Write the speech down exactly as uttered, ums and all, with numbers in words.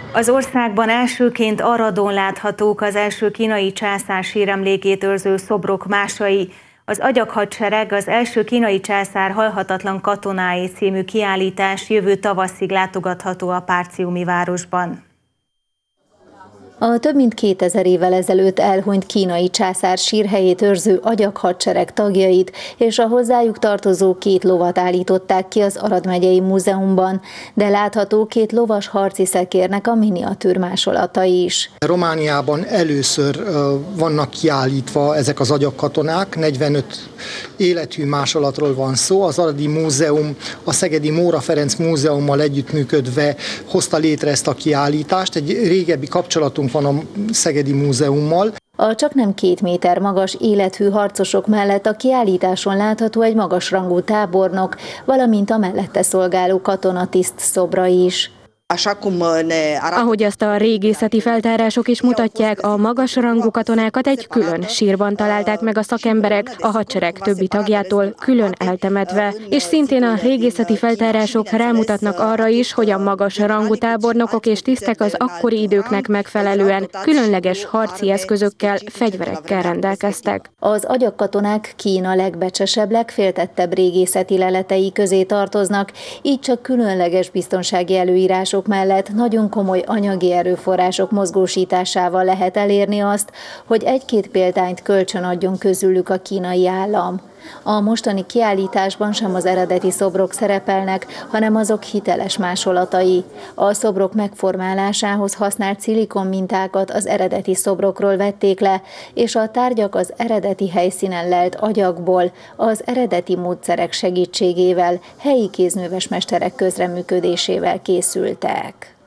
Az országban elsőként Aradon láthatók az első kínai császár síremlékét őrző szobrok másai. Az Agyaghadsereg, az első kínai császár halhatatlan katonái című kiállítás jövő tavaszig látogatható a Párciumi városban. A több mint kétezer évvel ezelőtt elhunyt kínai császár sírhelyét őrző Agyaghadsereg tagjait és a hozzájuk tartozó két lovat állították ki az Arad megyei múzeumban, de látható két lovas harci szekérnek a miniatűr másolatai is. Romániában először vannak kiállítva ezek az agyagkatonák, negyvenöt élethű másolatról van szó. Az Aradi Múzeum a szegedi Móra Ferenc Múzeummal együttműködve hozta létre ezt a kiállítást. Egy régebbi kapcsolatunk van a Szegedi Múzeummal. A csaknem két méter magas élethű harcosok mellett a kiállításon látható egy magasrangú tábornok, valamint a mellette szolgáló katonatiszt szobra is. Ahogy azt a régészeti feltárások is mutatják, a magasrangú katonákat egy külön sírban találták meg a szakemberek, a hadsereg többi tagjától külön eltemetve. És szintén a régészeti feltárások rámutatnak arra is, hogy a magasrangú tábornokok és tisztek az akkori időknek megfelelően különleges harci eszközökkel, fegyverekkel rendelkeztek. Az agyagkatonák Kína legbecsesebb, legféltettebb régészeti leletei közé tartoznak, így csak különleges biztonsági előírások mellett nagyon komoly anyagi erőforrások mozgósításával lehet elérni azt, hogy egy-két példányt kölcsön adjon közülük a kínai állam. A mostani kiállításban sem az eredeti szobrok szerepelnek, hanem azok hiteles másolatai. A szobrok megformálásához használt szilikon mintákat az eredeti szobrokról vették le, és a tárgyak az eredeti helyszínen lelt agyagból, az eredeti módszerek segítségével, helyi kézműves mesterek közreműködésével készültek.